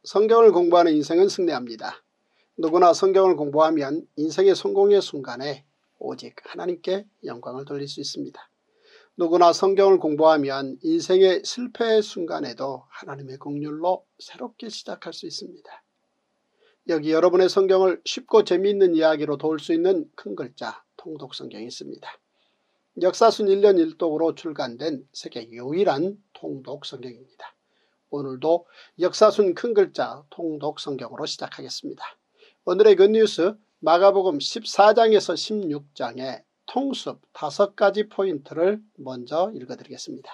성경을 공부하는 인생은 승리합니다. 누구나 성경을 공부하면 인생의 성공의 순간에 오직 하나님께 영광을 돌릴 수 있습니다. 누구나 성경을 공부하면 인생의 실패의 순간에도 하나님의 긍휼로 새롭게 시작할 수 있습니다. 여기 여러분의 성경을 쉽고 재미있는 이야기로 도울 수 있는 큰 글자 통독성경이 있습니다. 역사순 1년 1독으로 출간된 세계 유일한 통독성경입니다. 오늘도 역사순 큰 글자 통독성경으로 시작하겠습니다. 오늘의 굿뉴스 마가복음 14장에서 16장의 통습 5가지 포인트를 먼저 읽어드리겠습니다.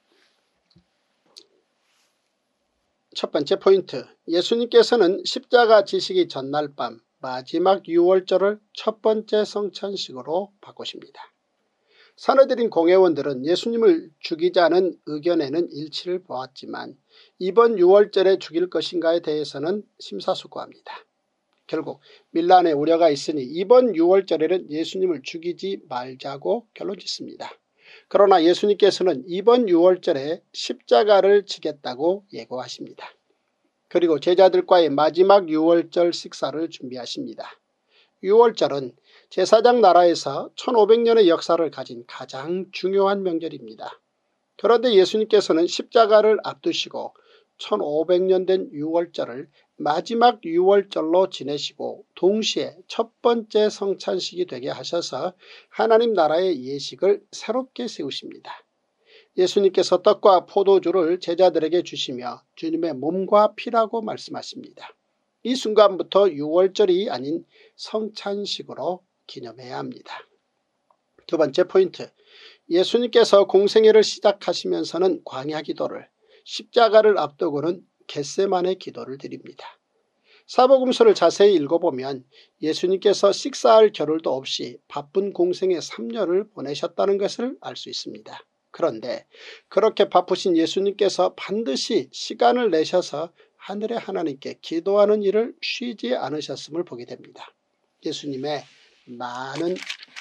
첫 번째 포인트, 예수님께서는 십자가 지시기 전날 밤 마지막 유월절을 첫 번째 성찬식으로 바꾸십니다. 사내들인 공회원들은 예수님을 죽이자는 의견에는 일치를 보았지만 이번 유월절에 죽일 것인가에 대해서는 심사숙고합니다. 결국 밀란의 우려가 있으니 이번 유월절에는 예수님을 죽이지 말자고 결론짓습니다. 그러나 예수님께서는 이번 유월절에 십자가를 지겠다고 예고하십니다. 그리고 제자들과의 마지막 유월절 식사를 준비하십니다. 유월절은 제사장 나라에서 1500년의 역사를 가진 가장 중요한 명절입니다. 그런데 예수님께서는 십자가를 앞두시고 1500년 된 유월절을 마지막 유월절로 지내시고 동시에 첫 번째 성찬식이 되게 하셔서 하나님 나라의 예식을 새롭게 세우십니다. 예수님께서 떡과 포도주를 제자들에게 주시며 주님의 몸과 피라고 말씀하십니다. 이 순간부터 유월절이 아닌 성찬식으로 기념해야 합니다. 두 번째 포인트, 예수님께서 공생애를 시작하시면서는 광야 기도를, 십자가를 앞두고는 겟세마네 기도를 드립니다. 사복음서를 자세히 읽어보면 예수님께서 식사할 겨를도 없이 바쁜 공생애 3년을 보내셨다는 것을 알 수 있습니다. 그런데 그렇게 바쁘신 예수님께서 반드시 시간을 내셔서 하늘의 하나님께 기도하는 일을 쉬지 않으셨음을 보게 됩니다. 예수님의 많은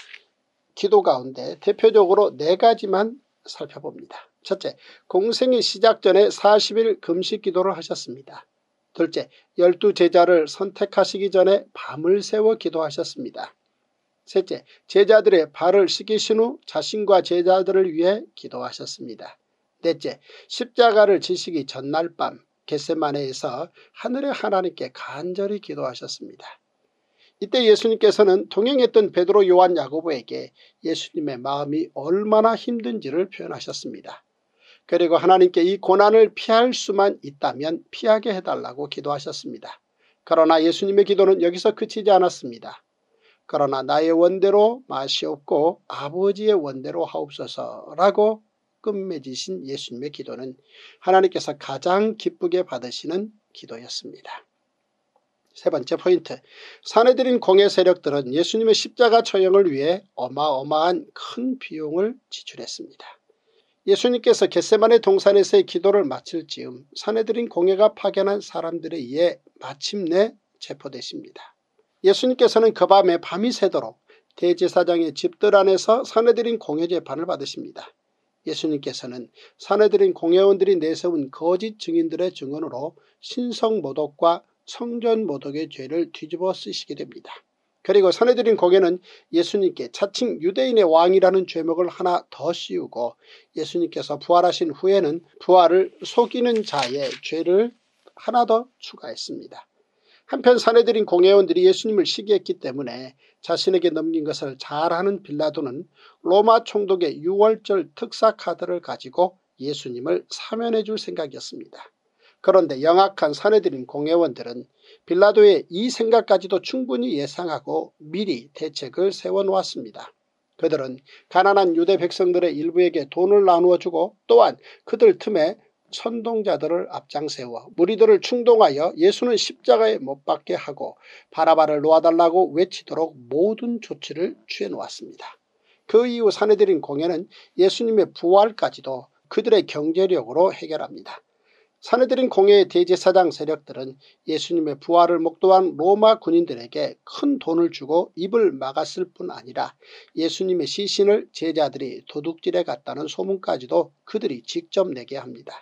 기도 가운데 대표적으로 4가지만 살펴봅니다. 첫째, 공생의 시작 전에 40일 금식 기도를 하셨습니다. 둘째, 12제자를 선택하시기 전에 밤을 새워 기도하셨습니다. 셋째, 제자들의 발을 씻기신 후 자신과 제자들을 위해 기도하셨습니다. 넷째, 십자가를 지시기 전날 밤 겟세마네에서 하늘의 하나님께 간절히 기도하셨습니다. 이때 예수님께서는 동행했던 베드로, 요한, 야고보에게 예수님의 마음이 얼마나 힘든지를 표현하셨습니다. 그리고 하나님께 이 고난을 피할 수만 있다면 피하게 해달라고 기도하셨습니다. 그러나 예수님의 기도는 여기서 그치지 않았습니다. 그러나 나의 원대로 마시옵고 아버지의 원대로 하옵소서라고 끝맺으신 예수님의 기도는 하나님께서 가장 기쁘게 받으시는 기도였습니다. 세 번째 포인트, 사내들인 공회 세력들은 예수님의 십자가 처형을 위해 어마어마한 큰 비용을 지출했습니다. 예수님께서 겟세마네 동산에서의 기도를 마칠 즈음 사내들인 공회가 파견한 사람들에 의해 마침내 체포되십니다. 예수님께서는 그 밤에 밤이 새도록 대제사장의 집들 안에서 사내들인 공회 재판을 받으십니다. 예수님께서는 사내들인 공회원들이 내세운 거짓 증인들의 증언으로 신성모독과 성전모독의 죄를 뒤집어 쓰시게 됩니다. 그리고 사내들인 공회는 예수님께 차칭 유대인의 왕이라는 죄목을 하나 더 씌우고 예수님께서 부활하신 후에는 부활을 속이는 자의 죄를 하나 더 추가했습니다. 한편 사내들인 공회원들이 예수님을 시기했기 때문에 자신에게 넘긴 것을 잘 아는 빌라도는 로마 총독의 유월절 특사 카드를 가지고 예수님을 사면해 줄 생각이었습니다. 그런데 영악한 사내들인 공회원들은 빌라도의 이 생각까지도 충분히 예상하고 미리 대책을 세워놓았습니다. 그들은 가난한 유대 백성들의 일부에게 돈을 나누어 주고 또한 그들 틈에 선동자들을 앞장세워 무리들을 충동하여 예수는 십자가에 못 박게 하고 바라바를 놓아달라고 외치도록 모든 조치를 취해놓았습니다. 그 이후 사내들인 공회는 예수님의 부활까지도 그들의 경제력으로 해결합니다. 사내들인 공회의 대제사장 세력들은 예수님의 부활을 목도한 로마 군인들에게 큰 돈을 주고 입을 막았을 뿐 아니라 예수님의 시신을 제자들이 도둑질해 갔다는 소문까지도 그들이 직접 내게 합니다.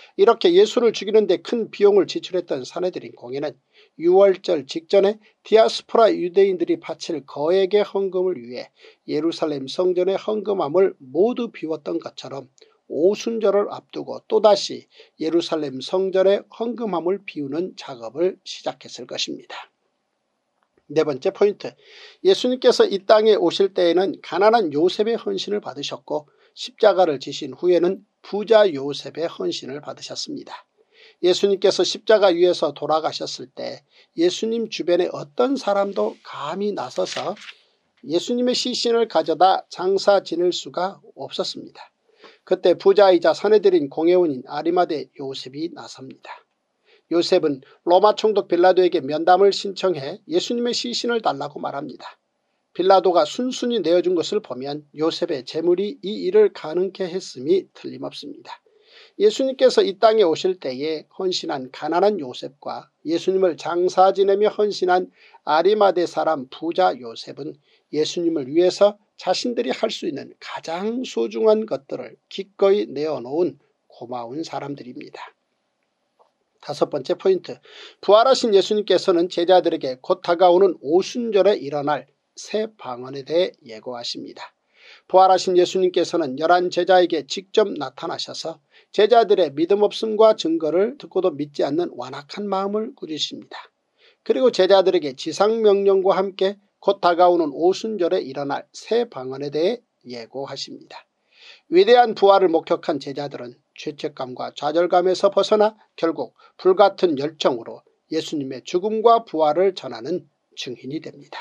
이렇게 예수를 죽이는 데 큰 비용을 지출했던 사내들인 공회는 유월절 직전에 디아스포라 유대인들이 바칠 거액의 헌금을 위해 예루살렘 성전의 헌금함을 모두 비웠던 것처럼 오순절을 앞두고 또다시 예루살렘 성전의 헌금함을 비우는 작업을 시작했을 것입니다. 네 번째 포인트, 예수님께서 이 땅에 오실 때에는 가난한 요셉의 헌신을 받으셨고 십자가를 지신 후에는 부자 요셉의 헌신을 받으셨습니다. 예수님께서 십자가 위에서 돌아가셨을 때 예수님 주변에 어떤 사람도 감히 나서서 예수님의 시신을 가져다 장사 지낼 수가 없었습니다. 그때 부자이자 사내들인 공회원인 아리마대 요셉이 나섭니다. 요셉은 로마 총독 빌라도에게 면담을 신청해 예수님의 시신을 달라고 말합니다. 빌라도가 순순히 내어준 것을 보면 요셉의 재물이 이 일을 가능케 했음이 틀림없습니다. 예수님께서 이 땅에 오실 때에 헌신한 가난한 요셉과 예수님을 장사 지내며 헌신한 아리마대 사람 부자 요셉은 예수님을 위해서 자신들이 할 수 있는 가장 소중한 것들을 기꺼이 내어놓은 고마운 사람들입니다. 다섯 번째 포인트, 부활하신 예수님께서는 제자들에게 곧 다가오는 오순절에 일어날 새 방언에 대해 예고하십니다. 부활하신 예수님께서는 11 제자에게 직접 나타나셔서 제자들의 믿음 없음과 증거를 듣고도 믿지 않는 완악한 마음을 꾸짖습니다. 그리고 제자들에게 지상명령과 함께 곧 다가오는 오순절에 일어날 새 방언에 대해 예고하십니다. 위대한 부활을 목격한 제자들은 죄책감과 좌절감에서 벗어나 결국 불같은 열정으로 예수님의 죽음과 부활을 전하는 증인이 됩니다.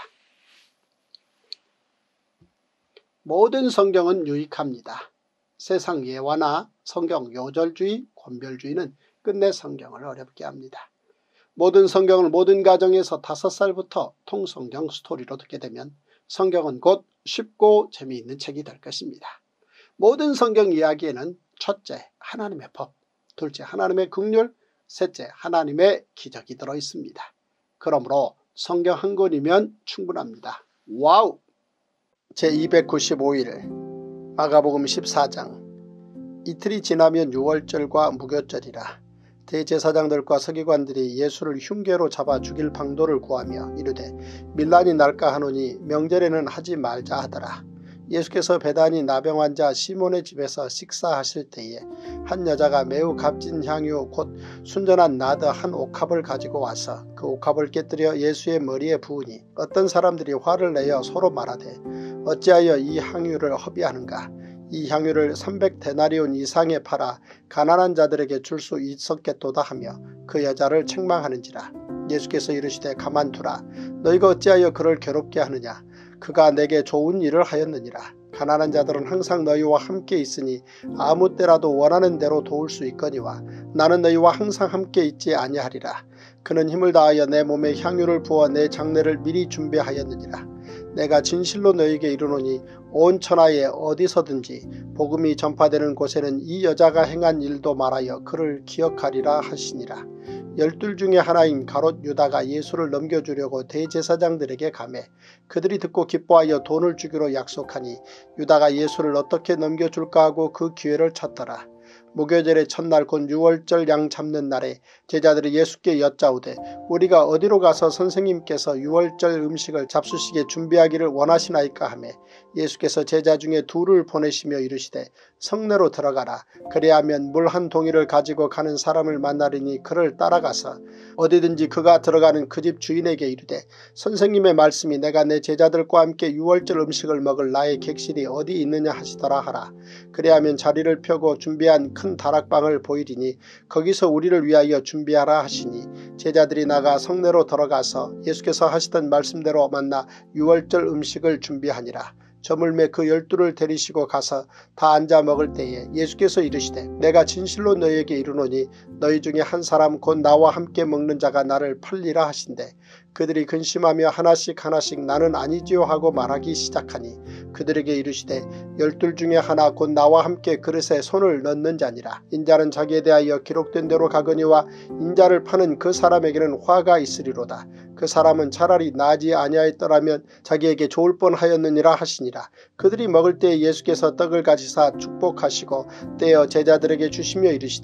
모든 성경은 유익합니다. 세상 예화나 성경 요절주의, 권별주의는 끝내 성경을 어렵게 합니다. 모든 성경을 모든 가정에서 5살부터 통성경 스토리로 듣게 되면 성경은 곧 쉽고 재미있는 책이 될 것입니다. 모든 성경 이야기에는 첫째, 하나님의 법, 둘째, 하나님의 긍휼, 셋째, 하나님의 기적이 들어있습니다. 그러므로 성경 한 권이면 충분합니다. 와우! 제295일 마가복음 14장. 이틀이 지나면 유월절과 무교절이라. 대제사장들과 서기관들이 예수를 흉계로 잡아 죽일 방도를 구하며 이르되 밀란이 날까 하노니 명절에는 하지 말자 하더라. 예수께서 베다니 나병 환자 시몬의 집에서 식사하실 때에 한 여자가 매우 값진 향유 곧 순전한 나드 한 옥합을 가지고 와서 그 옥합을 깨뜨려 예수의 머리에 부으니 어떤 사람들이 화를 내어 서로 말하되 어찌하여 이 향유를 허비하는가. 이 향유를 300데나리온 이상에 팔아 가난한 자들에게 줄 수 있었겠도다 하며 그 여자를 책망하는지라. 예수께서 이르시되 가만두라. 너희가 어찌하여 그를 괴롭게 하느냐. 그가 내게 좋은 일을 하였느니라. 가난한 자들은 항상 너희와 함께 있으니 아무 때라도 원하는 대로 도울 수 있거니와 나는 너희와 항상 함께 있지 아니하리라. 그는 힘을 다하여 내 몸에 향유를 부어 내 장례를 미리 준비하였느니라. 내가 진실로 너희에게 이르노니 온 천하에 어디서든지 복음이 전파되는 곳에는 이 여자가 행한 일도 말하여 그를 기억하리라 하시니라. 12 중에 하나인 가롯 유다가 예수를 넘겨주려고 대제사장들에게 가매 그들이 듣고 기뻐하여 돈을 주기로 약속하니 유다가 예수를 어떻게 넘겨줄까 하고 그 기회를 찾더라. 무교절의 첫날 곧 유월절 양 잡는 날에 제자들이 예수께 여짜오되 우리가 어디로 가서 선생님께서 유월절 음식을 잡수시게 준비하기를 원하시나이까 하며 예수께서 제자 중에 2를 보내시며 이르시되 성내로 들어가라. 그리하면 물 한 동이를 가지고 가는 사람을 만나리니 그를 따라가서 어디든지 그가 들어가는 그 집 주인에게 이르되 선생님의 말씀이 내가 내 제자들과 함께 유월절 음식을 먹을 나의 객실이 어디 있느냐 하시더라 하라. 그리하면 자리를 펴고 준비한 큰 다락방을 보이리니 거기서 우리를 위하여 준비하라 하시니 제자들이 나가 성내로 들어가서 예수께서 하시던 말씀대로 만나 유월절 음식을 준비하니라. 저물매 그 12를 데리시고 가서 다 앉아 먹을 때에 예수께서 이르시되 내가 진실로 너희에게 이르노니 너희 중에 한 사람 곧 나와 함께 먹는 자가 나를 팔리라 하신대 그들이 근심하며 하나씩 나는 아니지요 하고 말하기 시작하니 그들에게 이르시되 12 중에 하나 곧 나와 함께 그릇에 손을 넣는 자니라. 인자는 자기에 대하여 기록된 대로 가거니와 인자를 파는 그 사람에게는 화가 있으리로다. 그 사람은 차라리 나지 아니하였더라면 자기에게 좋을 뻔하였느니라 하시니라. 그들이 먹을 때에 예수께서 떡을 가지사 축복하시고 떼어 제자들에게 주시며 이르시되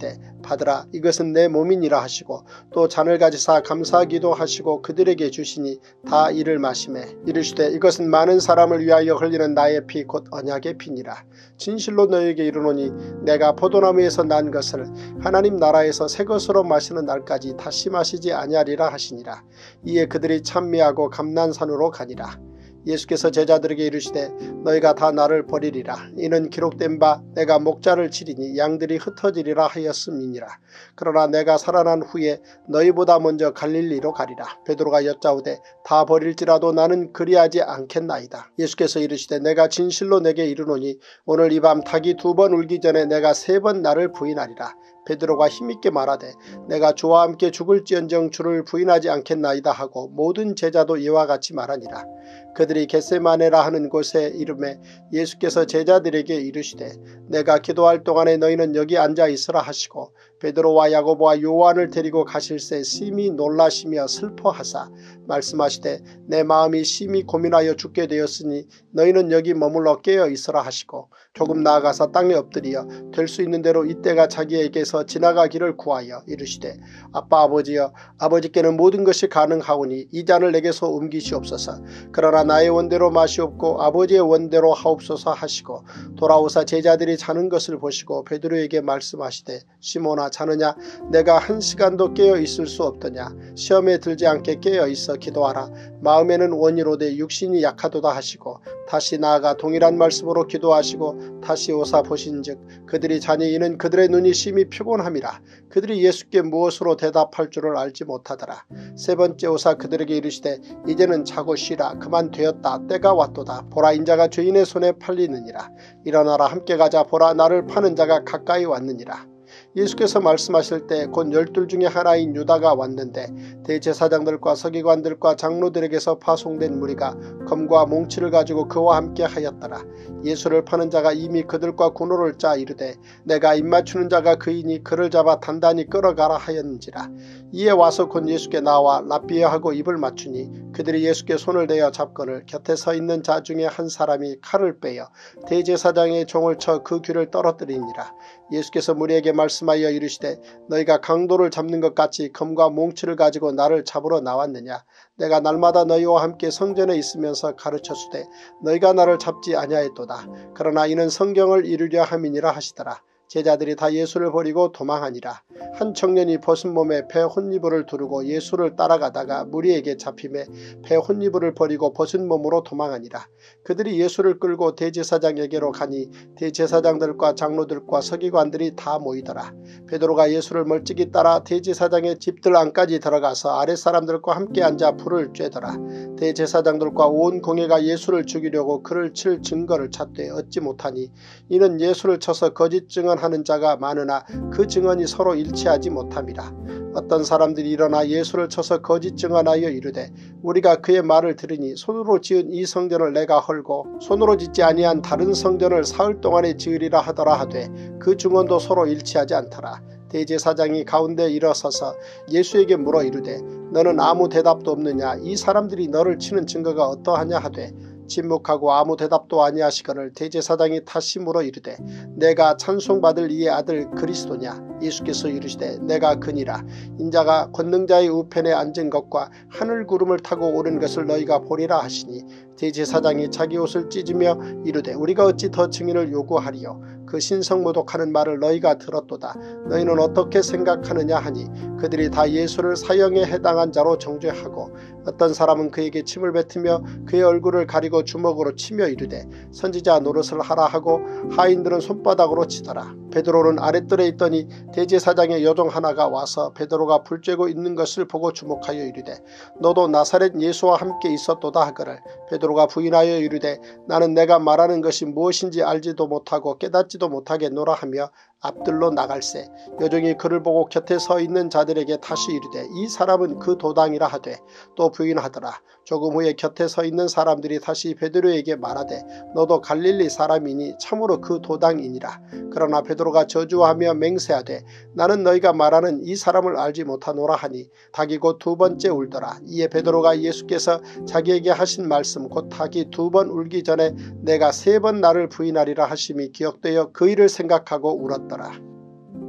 받으라 이것은 내 몸이니라 하시고 또 잔을 가지사 감사하기도 하시고 그들에게 주시니 다 이를 마시매 이르시되 이것은 많은 사람을 위하여 흘리는 나의 피 곧 언약의 피니라. 진실로 너희에게 이르노니 내가 포도나무에서 난 것을 하나님 나라에서 새 것으로 마시는 날까지 다시 마시지 아니하리라 하시니라. 이에 그들이 찬미하고 감난산으로 가니라. 예수께서 제자들에게 이르시되 너희가 다 나를 버리리라. 이는 기록된 바 내가 목자를 치리니 양들이 흩어지리라 하였음이니라. 그러나 내가 살아난 후에 너희보다 먼저 갈릴리로 가리라. 베드로가 여짜오되 다 버릴지라도 나는 그리하지 않겠나이다. 예수께서 이르시되 내가 진실로 내게 이르노니 오늘 이 밤 닭이 2번 울기 전에 내가 3번 나를 부인하리라. 베드로가 힘있게 말하되 내가 주와 함께 죽을지언정 주를 부인하지 않겠나이다 하고 모든 제자도 이와 같이 말하니라. 그들이 겟세마네라 하는 곳에 이르매 예수께서 제자들에게 이르시되 내가 기도할 동안에 너희는 여기 앉아 있으라 하시고 베드로와 야고보와 요한을 데리고 가실새 심히 놀라시며 슬퍼하사 말씀하시되 내 마음이 심히 고민하여 죽게 되었으니 너희는 여기 머물러 깨어 있으라 하시고 조금 나아가서 땅에 엎드리어 될 수 있는 대로 이때가 자기에게서 지나가기를 구하여 이르시되 아빠 아버지여 아버지께는 모든 것이 가능하오니 이 잔을 내게서 옮기시옵소서. 그러나 나의 원대로 마시옵고 아버지의 원대로 하옵소서 하시고 돌아오사 제자들이 자는 것을 보시고 베드로에게 말씀하시되 시몬아 자느냐 내가 1시간도 깨어 있을 수 없더냐. 시험에 들지 않게 깨어 있어 기도하라. 마음에는 원이로되 육신이 약하도다 하시고 다시 나아가 동일한 말씀으로 기도하시고 다시 오사 보신즉 그들이 자니 이는 그들의 눈이 심히 피곤함이라. 그들이 예수께 무엇으로 대답할 줄을 알지 못하더라. 3번째 오사 그들에게 이르시되 이제는 자고 쉬라. 그만 되었다. 때가 왔도다. 보라 인자가 죄인의 손에 팔리느니라. 일어나라 함께 가자. 보라 나를 파는 자가 가까이 왔느니라. 예수께서 말씀하실 때 곧 12 중에 하나인 유다가 왔는데 대제사장들과 서기관들과 장로들에게서 파송된 무리가 검과 몽치를 가지고 그와 함께 하였더라. 예수를 파는 자가 이미 그들과 군호를 짜 이르되 내가 입맞추는 자가 그이니 그를 잡아 단단히 끌어가라 하였는지라. 이에 와서 곧 예수께 나와 랍비여하고 입을 맞추니 그들이 예수께 손을 대어 잡거늘 곁에 서 있는 자 중에 한 사람이 칼을 빼어 대제사장의 종을 쳐 그 귀를 떨어뜨리니라. 예수께서 무리에게 말씀하여 이르시되 너희가 강도를 잡는 것 같이 검과 몽치를 가지고 나를 잡으러 나왔느냐. 내가 날마다 너희와 함께 성전에 있으면서 가르쳤으되 너희가 나를 잡지 아니하였도다. 그러나 이는 성경을 이루려 함이니라 하시더라. 제자들이 다 예수를 버리고 도망하니라. 한 청년이 벗은 몸에 배 혼이불을 두르고 예수를 따라가다가 무리에게 잡힘에 배 혼이불을 버리고 벗은 몸으로 도망하니라. 그들이 예수를 끌고 대제사장에게로 가니 대제사장들과 장로들과 서기관들이 다 모이더라. 베드로가 예수를 멀찍이 따라 대제사장의 집들 안까지 들어가서 아랫사람들과 함께 앉아 불을 쬐더라. 대제사장들과 온 공회가 예수를 죽이려고 그를 칠 증거를 찾되 얻지 못하니 이는 예수를 쳐서 거짓 증언하는 자가 많으나 그 증언이 서로 일치하지 못함이라. 어떤 사람들이 일어나 예수를 쳐서 거짓 증언하여 이르되 우리가 그의 말을 들으니 손으로 지은 이 성전을 내가 헐고 손으로 짓지 아니한 다른 성전을 사흘 동안에 지으리라 하더라 하되 그 증언도 서로 일치하지 않더라. 대제사장이 가운데 일어서서 예수에게 물어 이르되 너는 아무 대답도 없느냐. 이 사람들이 너를 치는 증거가 어떠하냐 하되 침묵하고 아무 대답도 아니하시거늘 대제사장이 다시 물어 이르되 내가 찬송받을 이의 아들 그리스도냐. 예수께서 이르시되 내가 그니라. 인자가 권능자의 우편에 앉은 것과 하늘 구름을 타고 오는 것을 너희가 보리라 하시니 대제사장이 자기 옷을 찢으며 이르되 우리가 어찌 더 증인을 요구하리요. 그 신성모독하는 말을 너희가 들었도다. 너희는 어떻게 생각하느냐 하니 그들이 다 예수를 사형에 해당한 자로 정죄하고 어떤 사람은 그에게 침을 뱉으며 그의 얼굴을 가리고 주먹으로 치며 이르되 선지자 노릇을 하라 하고 하인들은 손바닥으로 치더라. 베드로는 아랫뜰에 있더니 대제사장의 여종 하나가 와서 베드로가 불 쬐고 있는 것을 보고 주목하여 이르되 너도 나사렛 예수와 함께 있었도다 하거늘 베드로가 부인하여 이르되 나는 내가 말하는 것이 무엇인지 알지도 못하고 깨닫지도 못하겠노라 하며 앞들로 나갈새 여종이 그를 보고 곁에 서 있는 자들에게 다시 이르되 이 사람은 그 도당이라 하되 또 부인하더라. 조금 후에 곁에 서 있는 사람들이 다시 베드로에게 말하되 너도 갈릴리 사람이니 참으로 그 도당이니라. 그러나 베드로가 저주하며 맹세하되 나는 너희가 말하는 이 사람을 알지 못하노라 하니 닭이 곧 2번째 울더라. 이에 베드로가 예수께서 자기에게 하신 말씀 곧 닭이 2번 울기 전에 내가 3번 나를 부인하리라 하심이 기억되어 그 일을 생각하고 울었더라.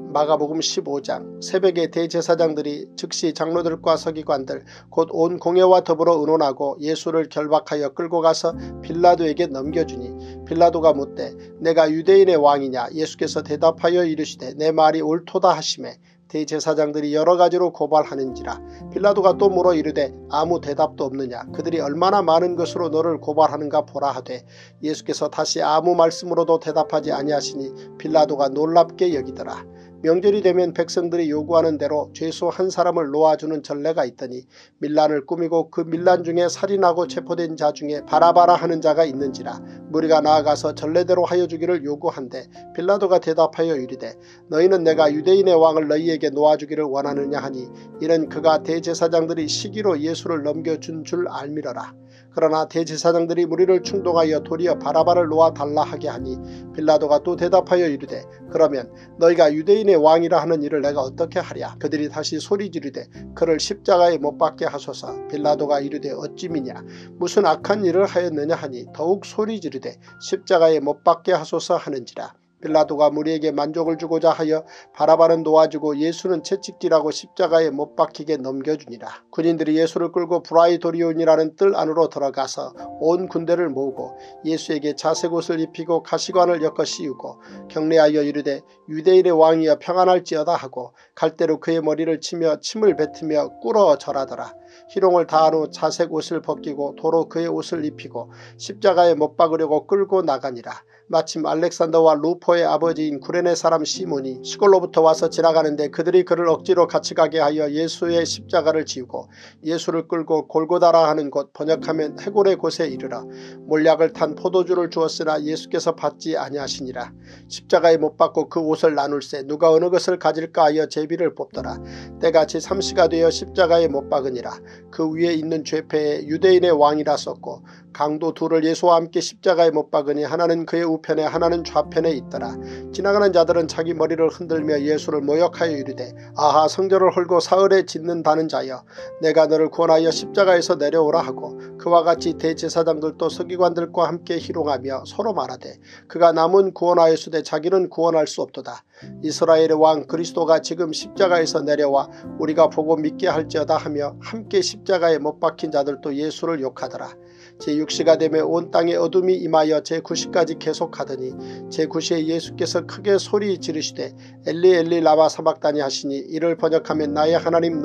마가복음 15장 새벽에 대제사장들이 즉시 장로들과 서기관들 곧 온 공회와 더불어 의논하고 예수를 결박하여 끌고 가서 빌라도에게 넘겨주니 빌라도가 묻되 내가 유대인의 왕이냐. 예수께서 대답하여 이르시되 내 말이 옳도다 하시매 대제사장들이 여러가지로 고발하는지라. 빌라도가 또 물어 이르되 아무 대답도 없느냐. 그들이 얼마나 많은 것으로 너를 고발하는가 보라 하되 예수께서 다시 아무 말씀으로도 대답하지 아니하시니 빌라도가 놀랍게 여기더라. 명절이 되면 백성들이 요구하는 대로 죄수 한 사람을 놓아주는 전례가 있더니 밀란을 꾸미고 그 밀란 중에 살인하고 체포된 자 중에 바라바라 하는 자가 있는지라. 무리가 나아가서 전례대로 하여 주기를 요구한데 빌라도가 대답하여 이르되 너희는 내가 유대인의 왕을 너희에게 놓아주기를 원하느냐 하니 이는 그가 대제사장들이 시기로 예수를 넘겨준 줄 알미러라. 그러나 대제사장들이 무리를 충동하여 도리어 바라바를 놓아달라 하게 하니 빌라도가 또 대답하여 이르되 그러면 너희가 유대인의 왕이라 하는 일을 내가 어떻게 하랴. 그들이 다시 소리 지르되 그를 십자가에 못 박게 하소서. 빌라도가 이르되 어찌미냐 무슨 악한 일을 하였느냐 하니 더욱 소리 지르되 십자가에 못 박게 하소서 하는지라. 빌라도가 무리에게 만족을 주고자 하여 바라바는 놓아주고 예수는 채찍질하고 십자가에 못 박히게 넘겨주니라. 군인들이 예수를 끌고 브라이도리온이라는 뜰 안으로 들어가서 온 군대를 모으고 예수에게 자색옷을 입히고 가시관을 엮어 씌우고 경례하여 이르되 유대인의 왕이여 평안할지어다 하고 갈대로 그의 머리를 치며 침을 뱉으며 꿇어 절하더라. 희롱을 다한 후 자색옷을 벗기고 도로 그의 옷을 입히고 십자가에 못 박으려고 끌고 나가니라. 마침 알렉산더와 루포의 아버지인 구레네 사람 시몬이 시골로부터 와서 지나가는데 그들이 그를 억지로 같이 가게 하여 예수의 십자가를 지우고 예수를 끌고 골고다라 하는 곳 번역하면 해골의 곳에 이르러 몰약을 탄 포도주를 주었으나 예수께서 받지 아니하시니라. 십자가에 못 박고 그 옷을 나눌세 누가 어느 것을 가질까 하여 제비를 뽑더라. 때가 제3시가 되어 십자가에 못 박으니라. 그 위에 있는 죄패에 유대인의 왕이라 썼고 강도 둘을 예수와 함께 십자가에 못 박으니 하나는 그의 우편에 하나는 좌편에 있더라. 지나가는 자들은 자기 머리를 흔들며 예수를 모욕하여 이르되 아하 성전을 헐고 사흘에 짓는다는 자여 내가 너를 구원하여 십자가에서 내려오라 하고 그와 같이 대제사장들도 서기관들과 함께 희롱하며 서로 말하되 그가 남은 구원하였으되 자기는 구원할 수 없도다. 이스라엘의 왕 그리스도가 지금 십자가에서 내려와 우리가 보고 믿게 할지어다 하며 함께 십자가에 못 박힌 자들도 예수를 욕하더라. 제6시가 되며 온 땅에 어둠이 임하여 제9시까지 계속하더니 제9시에 예수께서 크게 소리 지르시되 엘리 엘리 라마 사박다니 하시니 이를 번역하면 나의 하나님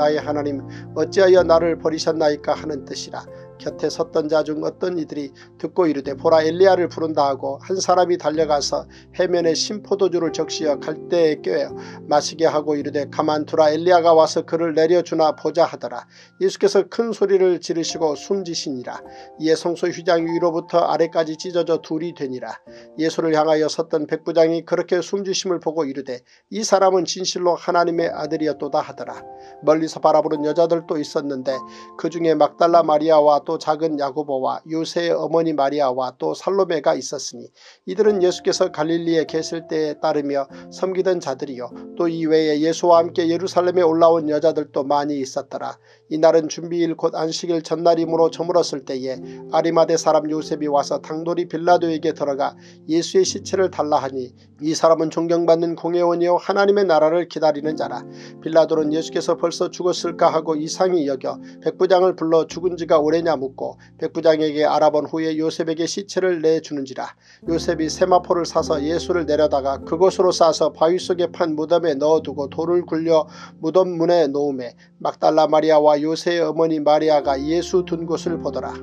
어찌하여 나를 버리셨나이까 하는 뜻이라. 곁에 섰던 자 중 어떤 이들이 듣고 이르되 보라 엘리야를 부른다 하고 한 사람이 달려가서 해면에 신포도주를 적시어 갈대에 꿰어 마시게 하고 이르되 가만두라 엘리야가 와서 그를 내려주나 보자 하더라. 예수께서 큰 소리를 지르시고 숨지시니라. 이에 성소 휘장 위로부터 아래까지 찢어져 둘이 되니라. 예수를 향하여 섰던 백부장이 그렇게 숨지심을 보고 이르되 이 사람은 진실로 하나님의 아들이었도다 하더라. 멀리서 바라보는 여자들도 있었는데 그 중에 막달라 마리아와 또 작은 야고보와 요새의 어머니 마리아와 또 살로메가 있었으니 이들은 예수께서 갈릴리에 계실 때에 따르며 섬기던 자들이요 또 이외에 예수와 함께 예루살렘에 올라온 여자들도 많이 있었더라. 이날은 준비일 곧 안식일 전날이므로 저물었을 때에 아리마대 사람 요셉이 와서 당돌이 빌라도에게 들어가 예수의 시체를 달라 하니 이 사람은 존경받는 공회원이요 하나님의 나라를 기다리는 자라. 빌라도는 예수께서 벌써 죽었을까 하고 이상히 여겨 백부장을 불러 죽은 지가 오래냐 묻고 백부장에게 알아본 후에 요셉에게 시체를 내주는지라. 요셉이 세마포를 사서 예수를 내려다가 그곳으로 싸서 바위 속에 판 무덤에 넣어두고 돌을 굴려 무덤 문에 놓음에 막달라 마리아와 요새의 어머니 마리아가 예수 둔 곳을 보더라.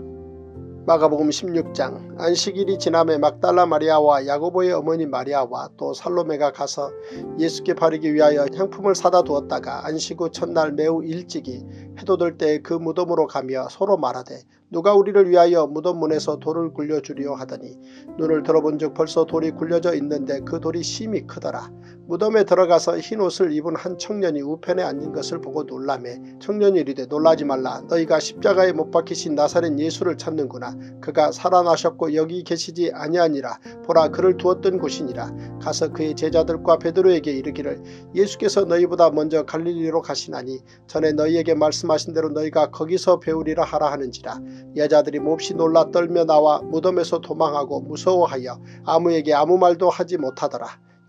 마가복음 16장 안식일이 지남에 막달라 마리아와 야고보의 어머니 마리아와 또 살로메가 가서 예수께 바르기 위하여 향품을 사다 두었다가 안식 후 첫날 매우 일찍이 해돋을 때에 그 무덤으로 가며 서로 말하되 누가 우리를 위하여 무덤 문에서 돌을 굴려주리요 하더니 눈을 들어본즉 벌써 돌이 굴려져 있는데 그 돌이 심히 크더라. 무덤에 들어가서 흰옷을 입은 한 청년이 우편에 앉은 것을 보고 놀라매 청년이 이르되 놀라지 말라. 너희가 십자가에 못 박히신 나사렛 예수를 찾는구나. 그가 살아나셨고 여기 계시지 아니하니라. 보라 그를 두었던 곳이니라. 가서 그의 제자들과 베드로에게 이르기를 예수께서 너희보다 먼저 갈릴리로 가시나니 전에 너희에게 말씀하신 대로 너희가 거기서 배우리라 하라 하는지라. 여자들이 몹시 놀라 떨며 나와 무덤에서 도망하고 무서워하여 아무에게 아무 말도 하지 못하더라.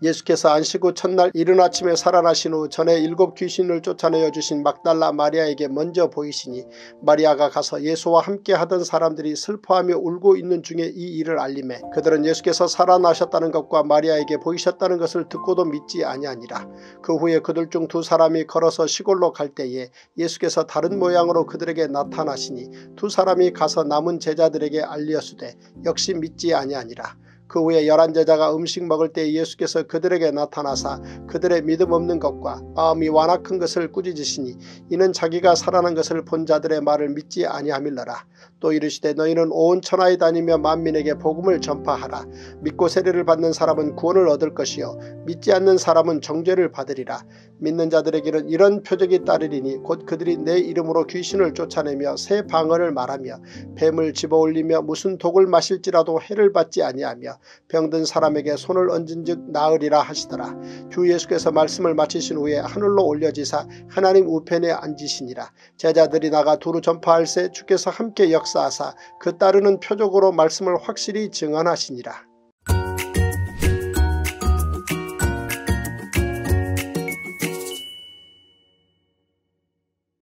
예수께서 안식 후 첫날 이른 아침에 살아나신 후 전에 7 귀신을 쫓아내어 주신 막달라 마리아에게 먼저 보이시니 마리아가 가서 예수와 함께 하던 사람들이 슬퍼하며 울고 있는 중에 이 일을 알림해 그들은 예수께서 살아나셨다는 것과 마리아에게 보이셨다는 것을 듣고도 믿지 아니하니라. 그 후에 그들 중 2 사람이 걸어서 시골로 갈 때에 예수께서 다른 모양으로 그들에게 나타나시니 2 사람이 가서 남은 제자들에게 알리었으되 역시 믿지 아니하니라. 그 후에 11 제자가 음식 먹을 때 예수께서 그들에게 나타나사 그들의 믿음 없는 것과 마음이 완악한 것을 꾸짖으시니 이는 자기가 살아난 것을 본 자들의 말을 믿지 아니함일러라. 또 이르시되 너희는 온 천하에 다니며 만민에게 복음을 전파하라. 믿고 세례를 받는 사람은 구원을 얻을 것이요 믿지 않는 사람은 정죄를 받으리라. 믿는 자들에게는 이런 표적이 따르리니 곧 그들이 내 이름으로 귀신을 쫓아내며 새 방언을 말하며 뱀을 집어올리며 무슨 독을 마실지라도 해를 받지 아니하며 병든 사람에게 손을 얹은즉 나으리라 하시더라. 주 예수께서 말씀을 마치신 후에 하늘로 올려지사 하나님 우편에 앉으시니라. 제자들이 나가 두루 전파할새 주께서 함께 역사하사 그 따르는 표적으로 말씀을 확실히 증언하시니라.